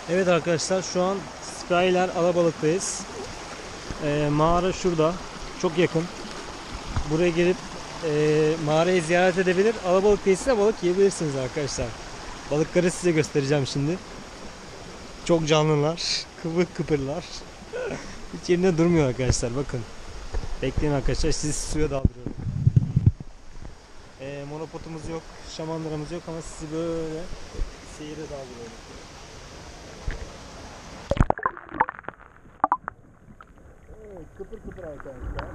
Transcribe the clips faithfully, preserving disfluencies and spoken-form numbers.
Evet arkadaşlar, şu an Skyler Alabalık'tayız. Ee, mağara şurada. Çok yakın. Buraya gelip e, mağarayı ziyaret edebilir. Alabalık tesisine balık yiyebilirsiniz arkadaşlar. Balıkları size göstereceğim şimdi. Çok canlılar. Kıvır kıpırlar. Hiç yerinde durmuyor arkadaşlar, bakın. Bekleyin arkadaşlar, sizi suya daldırıyorum. E, monopotumuz yok, şamandıramız yok ama sizi böyle seyire daldırıyorum. Evet, kıpır kıpır arkadaşlar.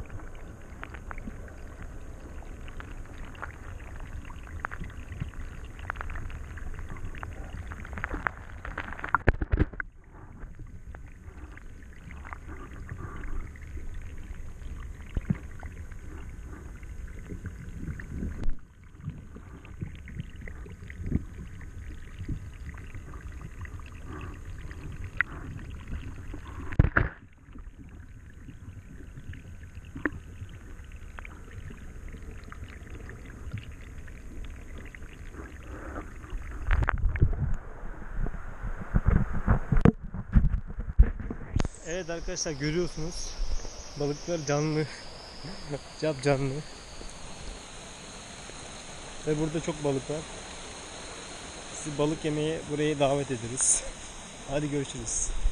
Evet arkadaşlar, görüyorsunuz. Balıklar canlı. Cap canlı. Ve burada çok balık var. Sizi balık yemeye buraya davet ederiz. Hadi görüşürüz.